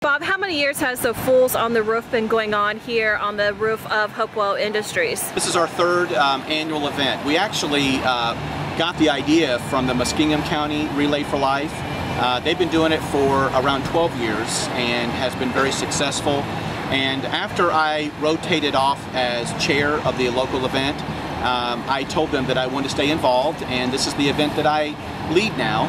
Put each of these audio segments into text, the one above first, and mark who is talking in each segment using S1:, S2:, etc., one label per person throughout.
S1: Bob, how many years has the Fools on the Roof been going on here on the roof of Hopewell Industries?
S2: This is our third annual event. We actually got the idea from the Muskingum County Relay for Life. They've been doing it for around 12 years and has been very successful. And after I rotated off as chair of the local event, I told them that I wanted to stay involved, and this is the event that I lead now,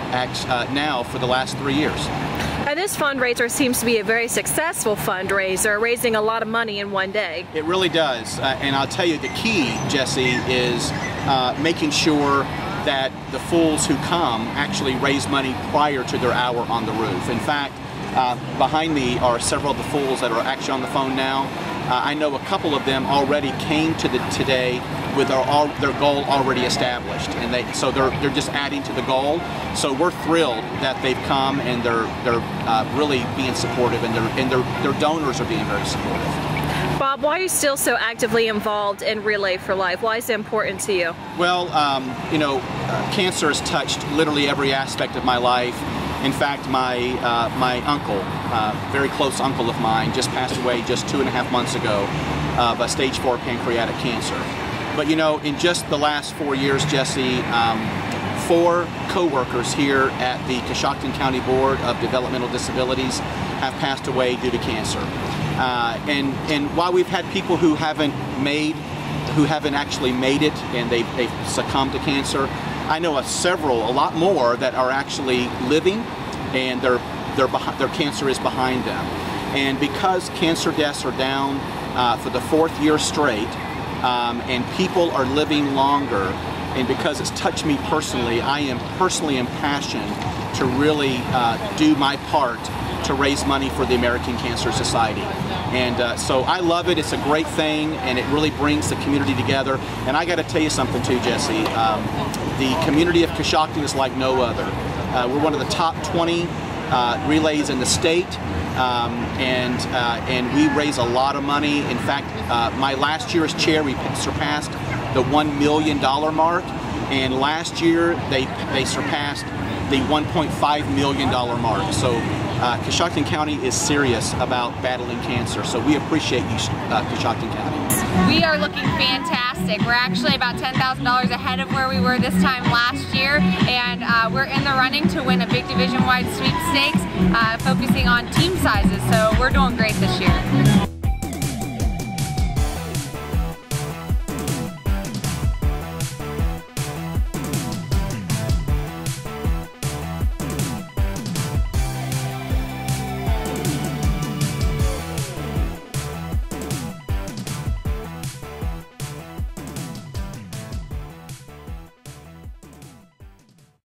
S2: for the last 3 years.
S1: And this fundraiser seems to be a very successful fundraiser, raising a lot of money in one day.
S2: It really does, and I'll tell you the key, Jesse, is making sure that the Fools who come actually raise money prior to their hour on the roof. In fact, behind me are several of the Fools that are actually on the phone now. I know a couple of them already came to today with their goal already established, and so they're just adding to the goal. So we're thrilled that they've come, and they're really being supportive, and their donors are being very supportive.
S1: Bob, why are you still so actively involved in Relay for Life? Why is it important to you?
S2: Well, cancer has touched literally every aspect of my life. In fact, my uncle, very close uncle of mine, just passed away just 2.5 months ago of a stage 4 pancreatic cancer. But in just the last 4 years, Jesse, 4 co-workers here at the Coshocton County Board of Developmental Disabilities have passed away due to cancer. And while we've had people who haven't actually made it, and they've succumbed to cancer, I know a lot more that are actually living, and their cancer is behind them. And because cancer deaths are down for the 4th year straight, and people are living longer, and because it's touched me personally, I am personally impassioned to really do my part to raise money for the American Cancer Society. And so I love it. It's a great thing, and it really brings the community together. And I got to tell you something too, Jesse. The community of Coshocton is like no other. We're one of the top 20 relays in the state, and we raise a lot of money. In fact, my last year as chair, we surpassed the $1 million mark, and last year they surpassed the $1.5 million mark. So Coshocton County is serious about battling cancer, so we appreciate you, Coshocton County.
S3: We are looking fantastic. We're actually about $10,000 ahead of where we were this time last year, and we're in the running to win a big division-wide sweepstakes, focusing on team sizes, so we're doing great this year.